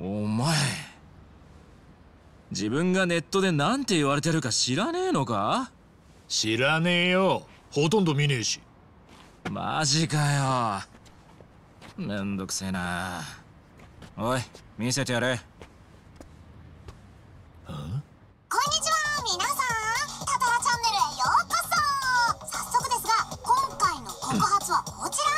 お前、自分がネットでなんて言われてるか知らねえのか？ 知らねえよ。ほとんど見ねえし。 マジかよ。めんどくせえな。おい、見せてやれ。 こんにちは、皆さん。タタラチャンネルへようこそ。早速ですが、今回の告発はこちら。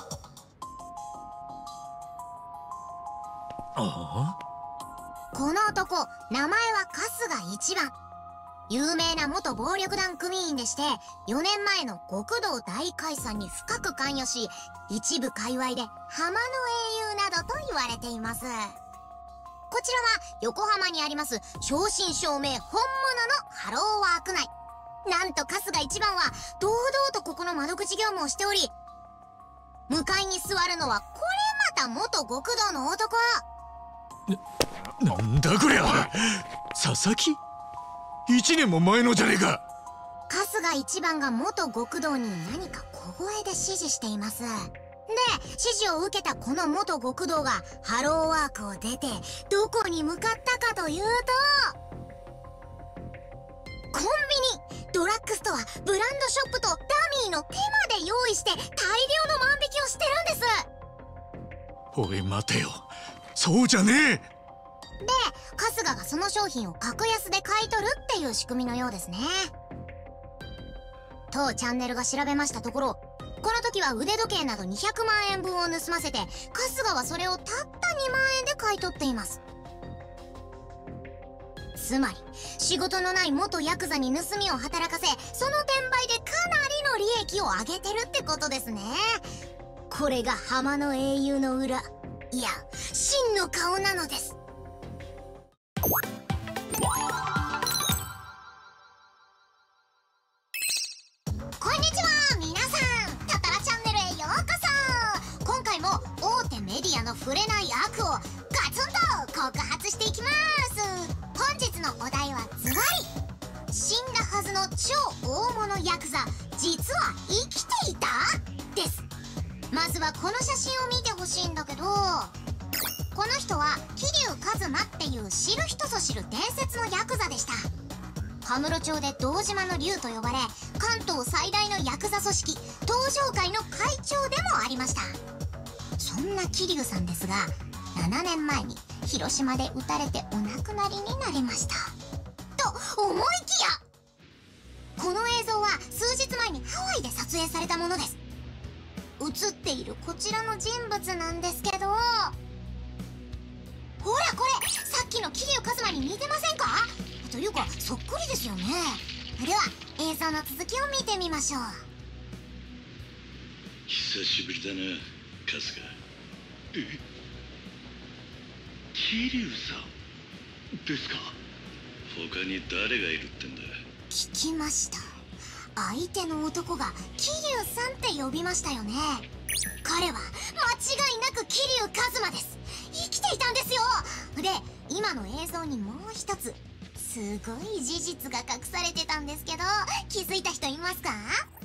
この男、名前は春日一番。有名な元暴力団組員でして、4年前の極道大解散に深く関与し、一部界隈で浜の英雄などと言われています。こちらは横浜にあります正真正銘本物のハローワーク内。なんと春日一番は堂々とここの窓口業務をしており、向かいに座るのはこれまた元極道の男。 なんだこりゃ、佐々木？1年も前のじゃねえか。 春日一番が元極道に何か小声で指示しています。で、指示を受けたこの元極道がハローワークを出てどこに向かったかというと、コンビニ、ドラッグストア、ブランドショップとダミーの手まで用意して大量の万引きをしてるんです。 おい待てよ、そうじゃねえ。 で、春日がその商品を格安で買い取るっていう仕組みのようですね。当チャンネルが調べましたところ、この時は腕時計など200万円分を盗ませて、春日はそれをたった2万円で買い取っています。つまり仕事のない元ヤクザに盗みを働かせ、その転売でかなりの利益を上げてるってことですね。これが浜の英雄の裏、いや真の顔なのです。こんにちは、皆さん。タタラチャンネルへようこそ。今回も大手メディアの触れない悪をガツンと告発していきます。本日のお題はズバリ、死んだはずの超大物ヤクザ、実は生きていた？です。まずはこの写真を見てほしいんだけど、この人は桐生一馬っていう知る人ぞ知る伝説のヤクザでした。羽室町で堂島の竜と呼ばれ、関東最大のヤクザ組織東上会の会長でもありました。そんな桐生さんですが、7年前に広島で撃たれてお亡くなりになりました。と思いきや、この映像は数日前にハワイで撮影されたものです。映っているこちらの人物なんですけど、ほらこれ、さっきの桐生一馬に似てませんか？というかそっくりですよね。では映像の続きを見てみましょう。 久しぶりだな、春日。桐生さんですか？他に誰がいるってんだ？ 聞きました。相手の男が桐生さんって呼びましたよね。彼は間違いなく桐生一馬です。生きていたんですよ。で、今の映像にもう一つすごい事実が隠されてたんですけど、気づいた人いますか？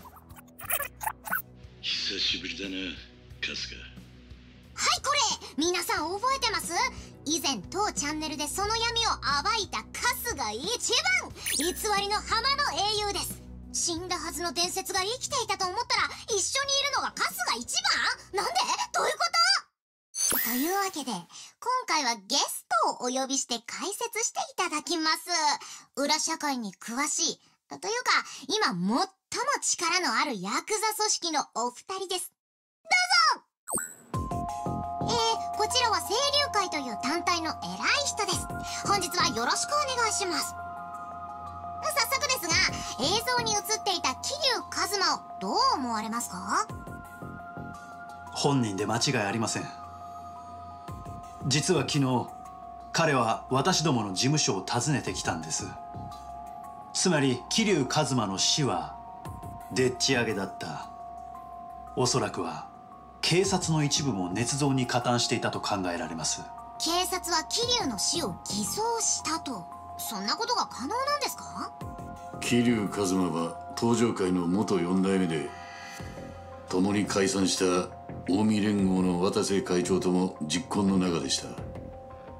久しぶりだな、春日。 はい、これ皆さん覚えてます？以前当チャンネルでその闇を暴いた春日一番、偽りの浜の英雄です。死んだはずの伝説が生きていたと思ったら、一緒にいるのが春日一番？なんで？どういうこと？というわけで、今回はゲストをお呼びして解説していただきます。裏社会に詳しい、というか今最も力のあるヤクザ組織のお二人です。どうぞ。こちらは清流会という団体の偉い人です。本日はよろしくお願いします。早速ですが、映像に映っていた桐生一馬をどう思われますか？ 本人で間違いありません。実は昨日、彼は私どもの事務所を訪ねてきたんです。つまり桐生一馬の死はでっち上げだった。おそらくは警察の一部も捏造に加担していたと考えられます。 警察は桐生の死を偽装したと、そんなことが可能なんですか？ 桐生一馬は東上会の元4代目で、共に解散した近江連合の渡瀬会長とも実婚の仲でした。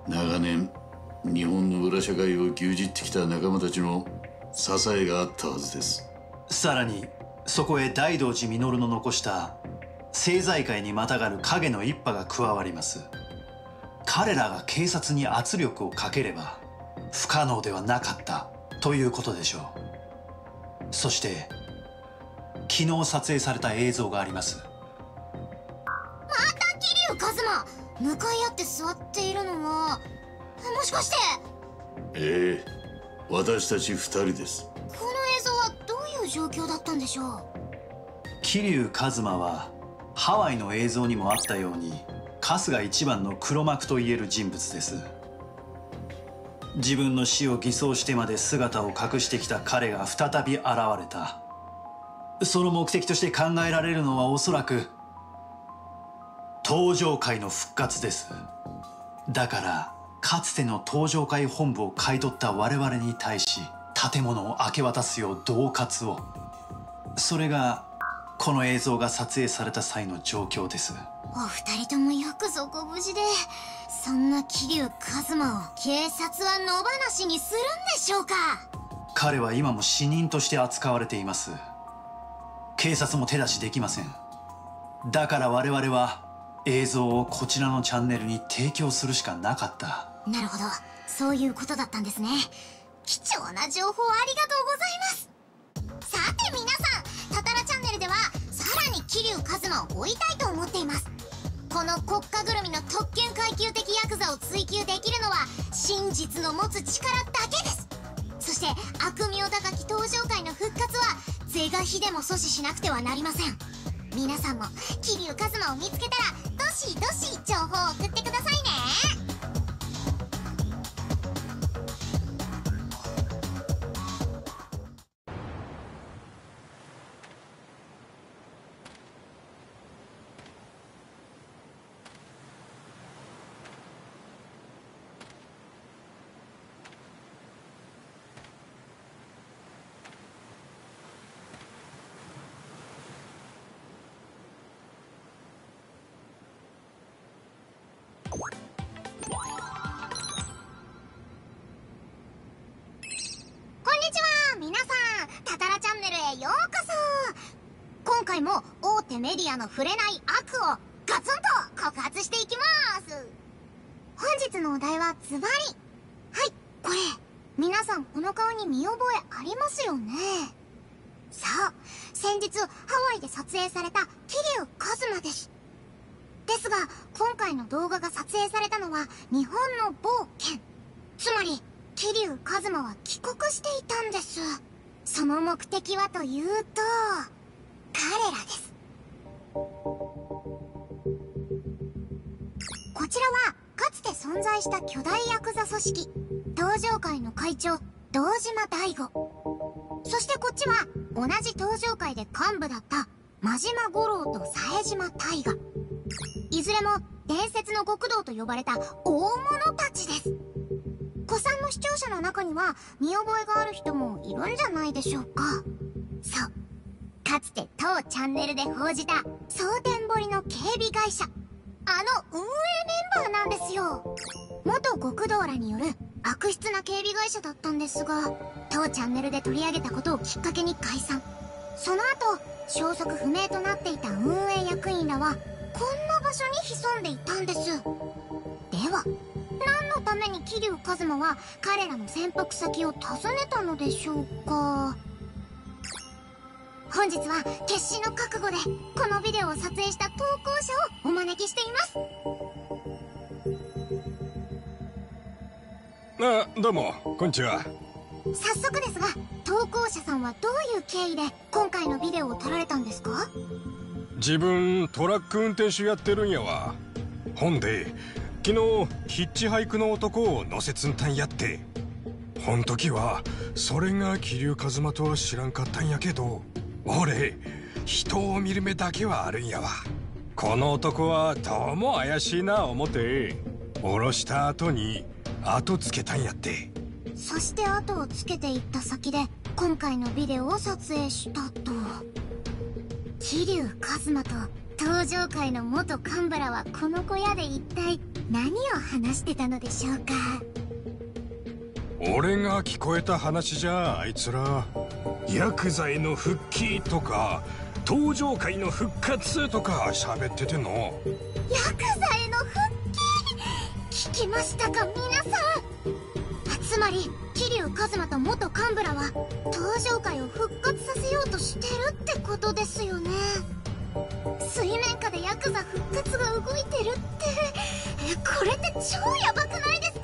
長年日本の裏社会を牛耳ってきた仲間たちの支えがあったはずです。 さらにそこへ大道寺実の残した政財界にまたがる影の一派が加わります。彼らが警察に圧力をかければ不可能ではなかったということでしょう。そして昨日撮影された映像があります。 また桐生一馬、向かい合って座っているのはもしかして。 ええ、私たち2人です。 この映像はどういう状況だったんでしょう。 桐生一馬はハワイの映像にもあったように春日一番の黒幕といえる人物です。自分の死を偽装してまで姿を隠してきた彼が再び現れた。その目的として考えられるのはおそらく東上会の復活です。だからかつての東上会本部を買い取った我々に対し建物を明け渡すよう恫喝を。それがこの映像が撮影された際の状況です。 お二人ともよくぞご無事で。そんな桐生一馬を警察は野放しにするんでしょうか。 彼は今も死人として扱われています。警察も手出しできません。だから我々は映像をこちらのチャンネルに提供するしかなかった。 なるほど、そういうことだったんですね。貴重な情報ありがとうございます。さて皆さん、タタラチャンネルではさらに桐生一馬を追いたいと思っています。この国家ぐるみの特権階級的ヤクザを追求できるのは真実の持つ力だけです。そして悪名高き東上界の復活は是が非でも阻止しなくてはなりません。皆さんも桐生一馬を見つけたらどしどし情報を送ってくださいね。ようこそ。今回も大手メディアの触れない悪をガツンと告発していきます。本日のお題はズバリ、はい、これ皆さんこの顔に見覚えありますよね。さあ、先日ハワイで撮影された桐生一馬です。ですが今回の動画が撮影されたのは日本の某県、つまり桐生一馬は帰国していたんです。その目的はというと、彼らです。こちらはかつて存在した巨大ヤクザ組織東上会の会長堂島大吾、そしてこっちは同じ東上会で幹部だった真島五郎と冴島大河。いずれも伝説の極道と呼ばれた大物たちです。古参の視聴者の中には見覚えがある人もいるんじゃないでしょうか。そう、かつて当チャンネルで報じた蒼天堀の警備会社、あの運営メンバーなんですよ。元極道らによる悪質な警備会社だったんですが、当チャンネルで取り上げたことをきっかけに解散。その後消息不明となっていた運営役員らはこんな場所に潜んでいたんです。では何のために桐生一馬は彼らの潜伏先を訪ねたのでしょうか。本日は決死の覚悟でこのビデオを撮影した投稿者をお招きしています。 どうもこんにちは。 早速ですが、投稿者さんはどういう経緯で今回のビデオを撮られたんですか？ 自分トラック運転手やってるんやわ。ほんで昨日ヒッチハイクの男を乗せつんたんやって、ほん時はそれが桐生一馬とは知らんかったんやけど、俺人を見る目だけはあるんやわ。この男はどうも怪しいな思って降ろした後に後つけたんやって。 そして後をつけていった先で今回のビデオを撮影したと。桐生一馬と東上会の元幹部らはこの小屋で一体何を話してたのでしょうか。 俺が聞こえた話じゃ、あいつらヤクザへの復帰とか登場界の復活とか喋ってての。 ヤクザへの復帰、聞きましたか皆さん。つまり桐生一馬と元幹部らは登場界を復活させようとしてるってことですよね。水面下でヤクザ復活が動いてるって、これって超ヤバくないですか？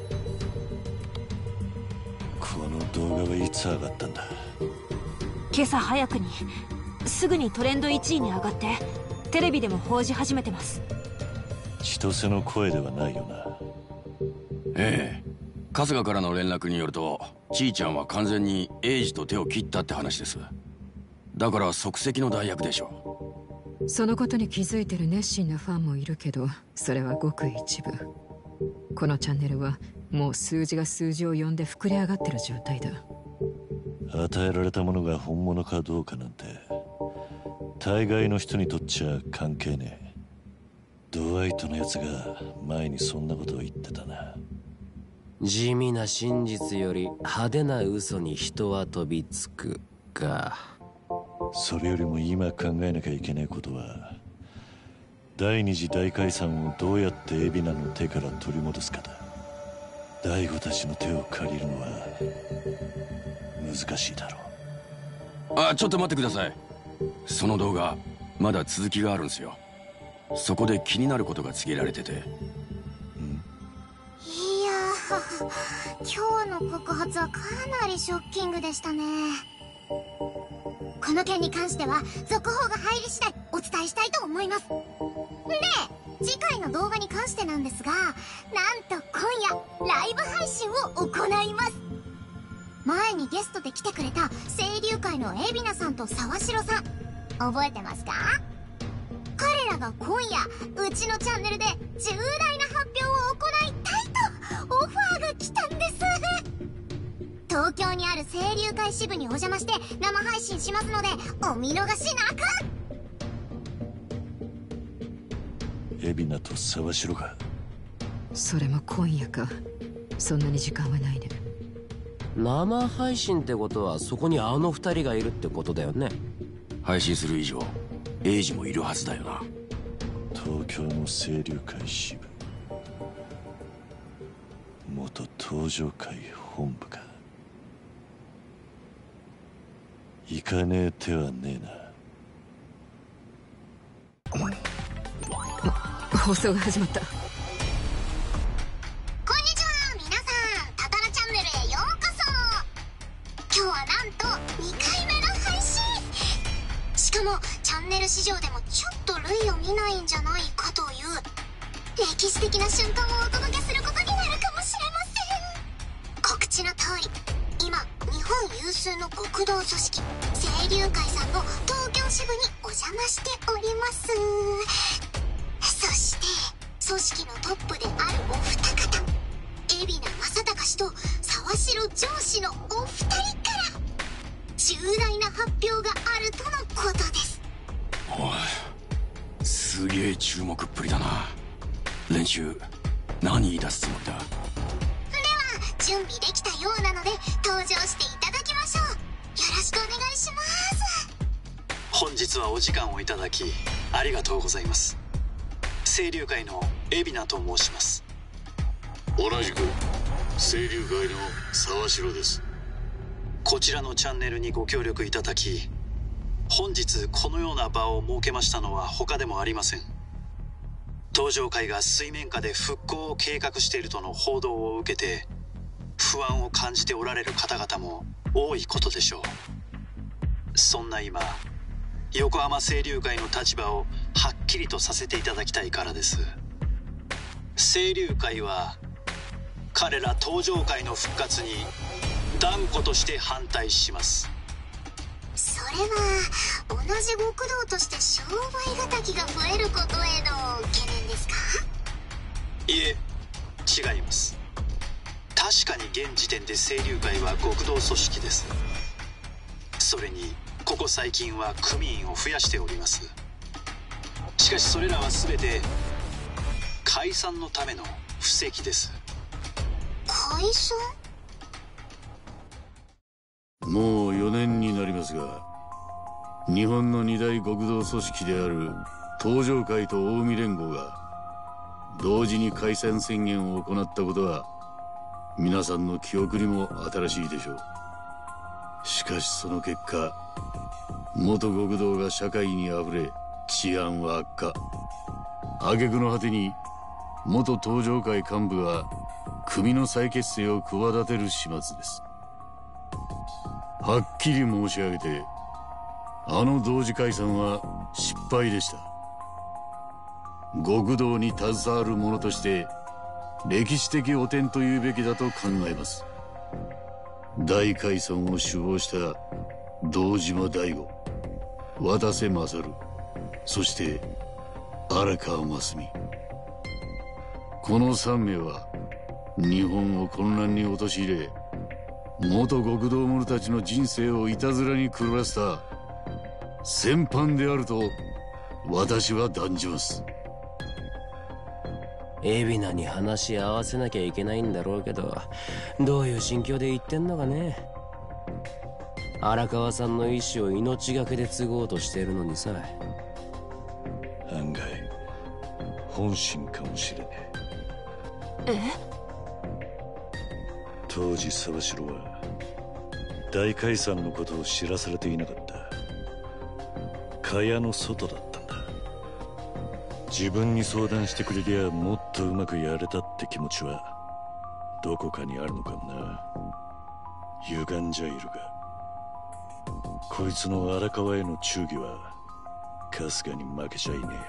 この動画はいつ上がったんだ？ 今朝早くに、すぐにトレンド1位に上がってテレビでも報じ始めてます。 千歳の声ではないよな。 ええ、春日からの連絡によると、ちいちゃんは完全に英二と手を切ったって話です。だから即席の代役でしょう。そのことに気づいてる熱心なファンもいるけど、それはごく一部。このチャンネルはもう数字が数字を呼んで膨れ上がってる状態だ。 与えられたものが本物かどうかなんて大概の人にとっちゃ関係ねえ。ドワイトのやつが前にそんなことを言ってたな。 地味な真実より派手な嘘に人は飛びつくか。 それよりも今考えなきゃいけないことは、第二次大解散をどうやって海老名の手から取り戻すかだ。大悟たちの手を借りるのは難しいだろう。あ、ちょっと待ってください。その動画まだ続きがあるんですよ。そこで気になることが告げられてて。 いやー、今日の告発はかなりショッキングでしたね。この件に関しては続報が入り次第お伝えしたいと思います。で、次回の動画に関してなんですが、なんと今夜ライブ配信を行います。前にゲストで来てくれた清流会の海老名さんと沢城さん、覚えてますか？彼らが今夜うちのチャンネルで重大な発表を行いたいとオファーが来たんです。東京にある清流会支部にお邪魔して生配信しますのでお見逃しなく。 海老名と沢城が。 それも今夜か。そんなに時間はないね。 生配信ってことはそこにあの二人がいるってことだよね。 配信する以上英二もいるはずだよな。 東京の清流会支部、元東上会本部か。行かねえ手はねえな。 放送が始まった。 こんにちは皆さん、タタラチャンネルへようこそ。今日はなんと2回目の配信。しかもチャンネル史上でもちょっと類を見ないんじゃないかという歴史的な瞬間をお届けすることになるかもしれません。告知の通り、今日本有数の極道組織清流会さんの東京支部にお邪魔しております。そして組織のトップであるお二方、海老名正孝氏と沢城上司のお二人から重大な発表があるとのことです。 おい、すげえ注目っぷりだな。練習何言い出すつもりだ？ では準備できたようなので登場していただきましょう。よろしくお願いします。 本日はお時間をいただきありがとうございます。清流会の海老名と申します。 同じく清流会の沢城です。 こちらのチャンネルにご協力いただき、本日このような場を設けましたのは他でもありません。東上会が水面下で復興を計画しているとの報道を受けて不安を感じておられる方々も多いことでしょう。そんな今、横浜清流会の立場をはっきりとさせていただきたいからです。清流会は彼ら東上会の復活に断固として反対します。 それは同じ極道として商売敵が増えることへの懸念ですか？ いえ、違います。確かに現時点で清流会は極道組織です。それにここ最近は組員を増やしております。しかしそれらは全て解散のための布石です。 解散？ もう4年になりますが、日本の二大極道組織である東上会と近江連合が同時に解散宣言を行ったことは皆さんの記憶にも新しいでしょう。しかしその結果、元極道が社会にあふれ治安は悪化。挙句の果てに元東上会幹部が組の再結成を企てる始末です。はっきり申し上げて、あの同時解散は失敗でした。極道に携わる者として歴史的汚点というべきだと考えます。大解散を首謀した堂島大吾、渡瀬勝、そして荒川真澄、この3名は日本を混乱に陥れ、元極道者たちの人生をいたずらに狂わせた戦犯であると私は断じます。 海老名に話し合わせなきゃいけないんだろうけど、どういう心境で言ってんのかね。荒川さんの意思を命がけで継ごうとしているのにさ。 案外本心かもしれねえ。 当時沢城は大解散のことを知らされていなかった。蚊帳の外だったんだ。自分に相談してくれりゃもっとうまくやれたって気持ちはどこかにあるのかもな。歪んじゃいるが、こいつの荒川への忠義は春日に負けちゃいねえよ。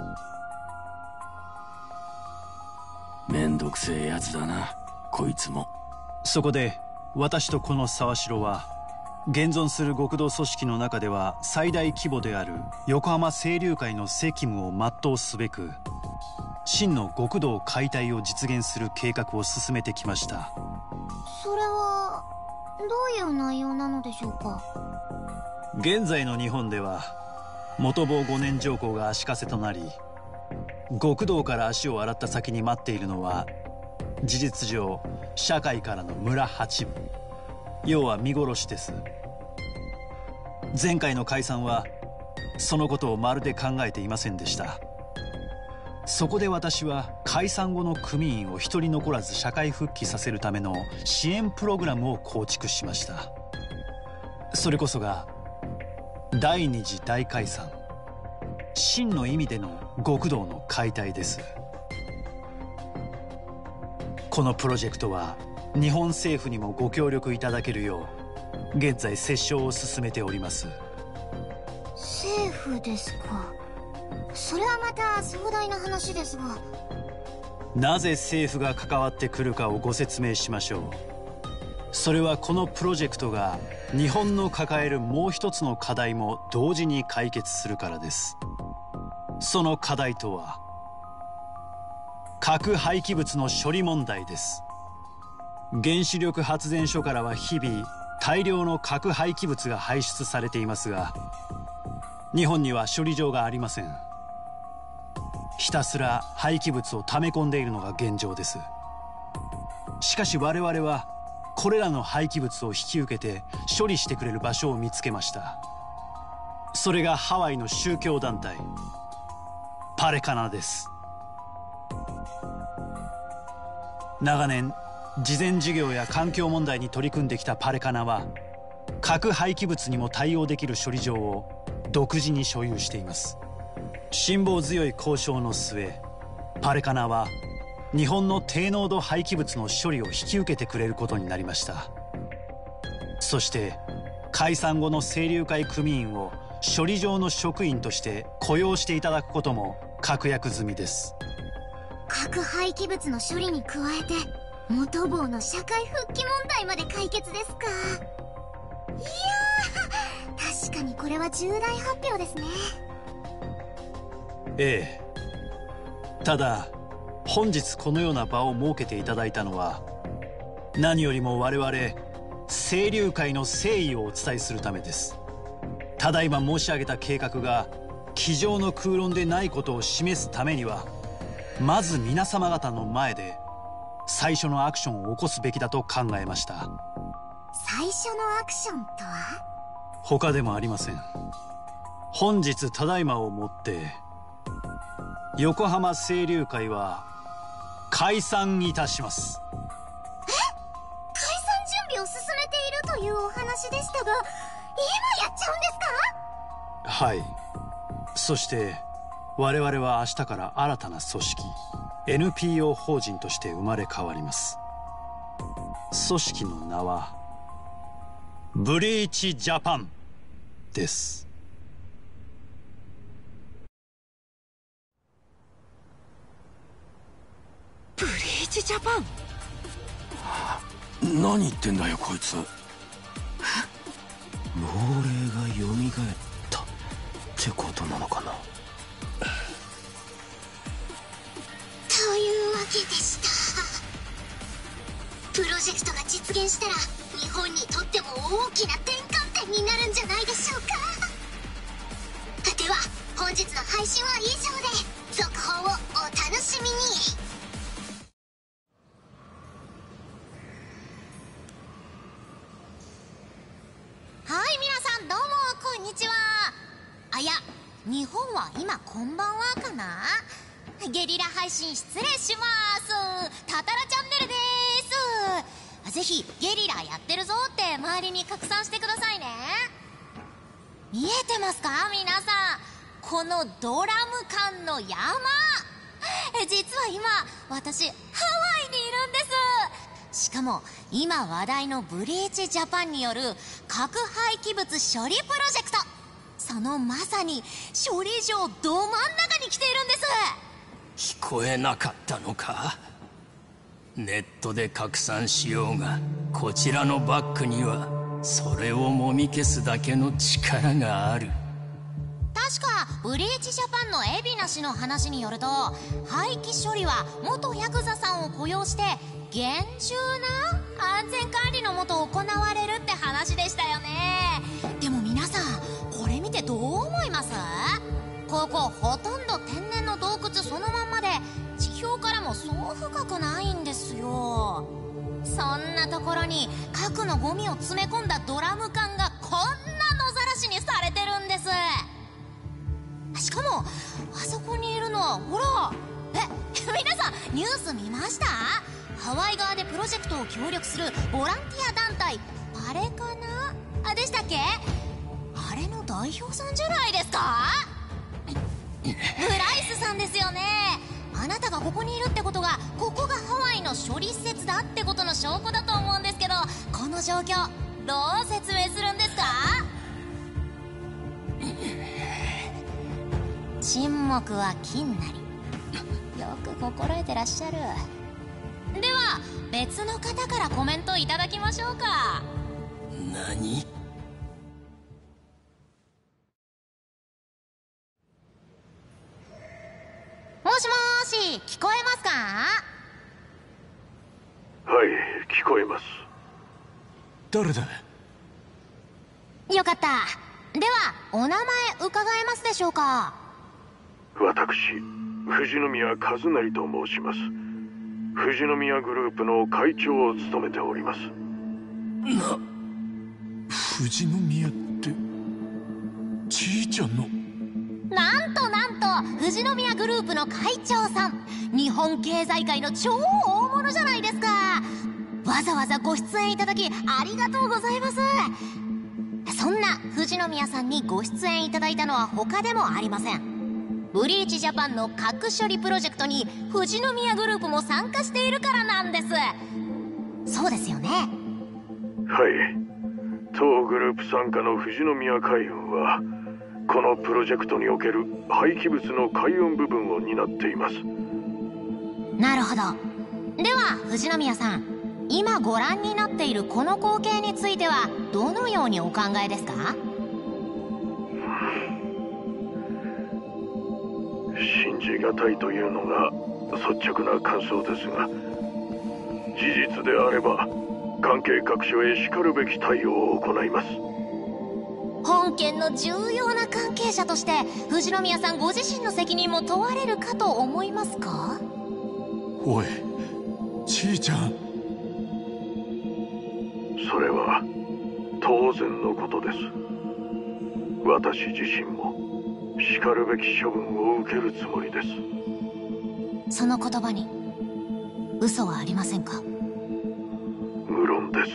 めんどくせえやつだな、こいつも。 そこで私とこの沢城は現存する極道組織の中では最大規模である横浜清流会の責務を全うすべく、真の極道解体を実現する計画を進めてきました。 それはどういう内容なのでしょうか。 現在の日本では元坊5年上皇が足かせとなり、極道から足を洗った先に待っているのは事実上社会からの村八分、要は見殺しです。前回の解散はそのことをまるで考えていませんでした。そこで私は解散後の組員を一人残らず社会復帰させるための支援プログラムを構築しました。それこそが第二次大解散、真の意味での極道の解体です。このプロジェクトは日本政府にもご協力いただけるよう現在折衝を進めております。 政府ですか。それはまた壮大な話ですが。 なぜ政府が関わってくるかをご説明しましょう。それはこのプロジェクトが日本の抱えるもう一つの課題も同時に解決するからです。その課題とは核廃棄物の処理問題です。原子力発電所からは日々大量の核廃棄物が排出されていますが、日本には処理場がありません。ひたすら廃棄物を溜め込んでいるのが現状です。しかし我々はこれらの廃棄物を引き受けて処理してくれる場所を見つけました。それがハワイの宗教団体パレカナです。長年慈善事業や環境問題に取り組んできたパレカナは、核廃棄物にも対応できる処理場を独自に所有しています。辛抱強い交渉の末、パレカナは日本の低濃度廃棄物の処理を引き受けてくれることになりました。そして解散後の清流会組員を処理場の職員として雇用していただくことも確約済みです。 核廃棄物の処理に加えて元坊の社会復帰問題まで解決ですか。いやー、確かにこれは重大発表ですね。 ええ。ただ本日このような場を設けていただいたのは、何よりも我々清流会の誠意をお伝えするためです。ただいま申し上げた計画が机上の空論でないことを示すためには、 まず皆様方の前で最初のアクションを起こすべきだと考えました。 最初のアクションとは？ 他でもありません。本日ただいまをもって横浜清流会は解散いたします。 解散準備を進めているというお話でしたが、今やっちゃうんですか？ はい。そして我々は明日から新たな組織 NPO 法人として生まれ変わります。組織の名はブリーチジャパンです。 ブリーチジャパン。 何言ってんだよこいつ。 亡霊が蘇ったってことなのかな。 というわけでした。プロジェクトが実現したら日本にとっても大きな転換点になるんじゃないでしょうか。では本日の配信は以上で、続報をお楽しみに。はい、皆さんどうもこんにちは。あ、いや、日本は今こんばんはかな。ゲリラ配信失礼します。タタラチャンネルです。ぜひゲリラやってるぞって周りに拡散してくださいね。見えてますか皆さん、このドラム缶の山。実は今私ハワイにいるんです。しかも今話題のブリーチジャパンによる核廃棄物処理プロジェクト、そのまさに処理場ど真ん中に来ているんです。 聞こえなかったのか。ネットで拡散しようが、こちらのバックにはそれをもみ消すだけの力がある。 確かブリーチジャパンの海老名氏の話によると、廃棄処理は元ヤクザさんを雇用して厳重な安全管理のもと行われるって話でしたよね。でも皆さんこれ見てどう思います？ここほとんど天然の洞窟そのまんまで、地表からもそう深くないんですよ。そんなところに核のゴミを詰め込んだドラム缶がこんな野ざらしにされてるんです。しかもあそこにいるのはほら、皆さんニュース見ました？ハワイ側でプロジェクトを協力するボランティア団体あれかなでしたっけ？あれの代表さんじゃないですか？ブライスさんですよね。あなたがここにいるってことが、ここがハワイの処理施設だってことの証拠だと思うんですけど、この状況どう説明するんですか？沈黙は金なり。よく心得てらっしゃる。では別の方からコメントいただきましょうか。 何？ もしもーし、聞こえますか？ はい、聞こえます。 誰だ？ よかった。ではお名前伺えますでしょうか？ 私、富士宮和成と申します。富士宮グループの会長を務めております。 富士宮ってじいちゃんの？ なんと富士宮グループの会長さん、日本経済界の超大物じゃないですか。わざわざご出演いただきありがとうございます。そんな富士宮さんにご出演いただいたのは他でもありません。ブリーチジャパンの核処理プロジェクトに富士宮グループも参加しているからなんです。そうですよね。 はい、当グループ傘下の富士宮海運はこのプロジェクトにおける廃棄物の海運部分を担っています。 なるほど。では富士宮さん、今ご覧になっているこの光景についてはどのようにお考えですか？ 信じがたいというのが率直な感想ですが、事実であれば関係各所へしかるべき対応を行います。 本件の重要な関係者として富士宮さんご自身の責任も問われるかと思いますか？ おい、ちいちゃん。 それは当然のことです。私自身もしかるべき処分を受けるつもりです。 その言葉に嘘はありませんか？ 無論です。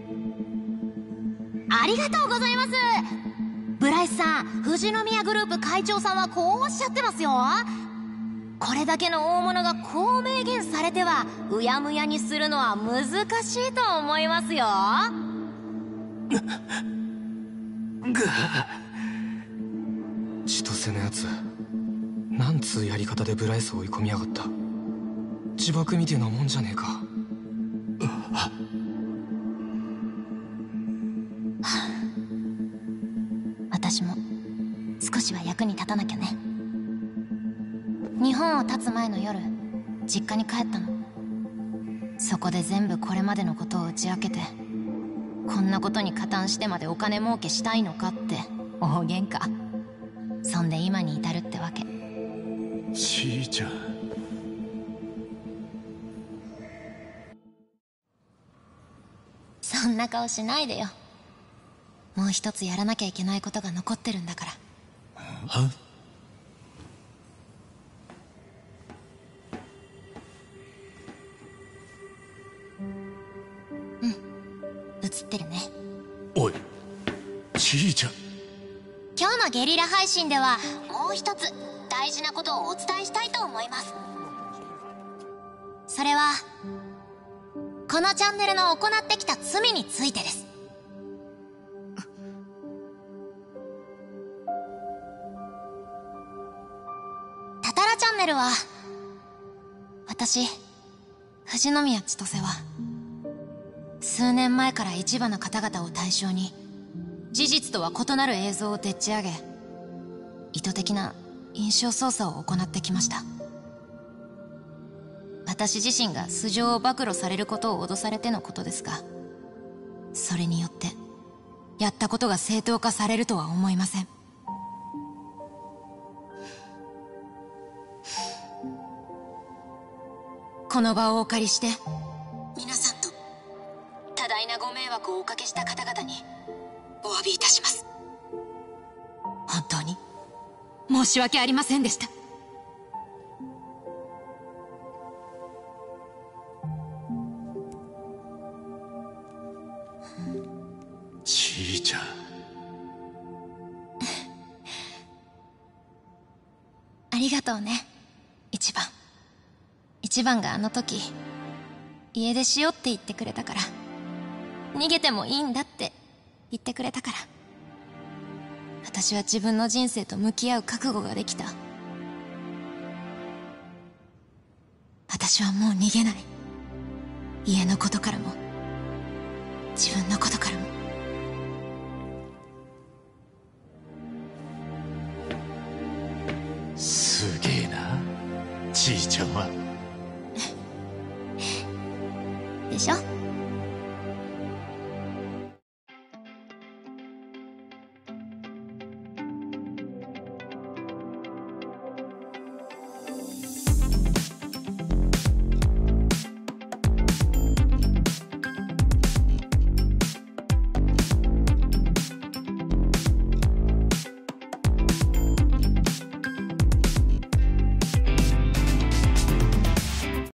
ありがとうございます。ブライスさん、富士宮グループ会長さんはこうおっしゃってますよ。これだけの大物がこう明言されてはうやむやにするのは難しいと思いますよ。 千歳のやつ、なんつうやり方でブライスを追い込みやがった。自爆みてえなもんじゃねえか。 私も少しは役に立たなきゃね。日本を発つ前の夜、実家に帰ったの。そこで全部これまでのことを打ち明けて、こんなことに加担してまでお金儲けしたいのかって大喧嘩。そんで今に至るってわけ。 ちいちゃん。 そんな顔しないでよ。もう一つやらなきゃいけないことが残ってるんだから。 は？ うん、映ってるね。 おい、ちいちゃん。 今日のゲリラ配信ではもう一つ大事なことをお伝えしたいと思います。それはこのチャンネルの行ってきた罪についてです。タタラチャンネルは、私富士宮千歳は数年前から一部の方々を対象に事実とは異なる映像をでっち上げ、意図的な印象操作を行ってきました。私自身が素性を暴露されることを脅されてのことですが、それによってやったことが正当化されるとは思いません。この場をお借りして皆さんと多大なご迷惑をおかけした方々にお詫びいたします。本当に申し訳ありませんでした。 ちいちゃん。 ありがとうね、一番。一番があの時家出しようって言ってくれたから、逃げてもいいんだって言ってくれたから、私は自分の人生と向き合う覚悟ができた。私はもう逃げない。家のことからも自分のことからも。 すげえな、ちいちゃんは。 でしょ？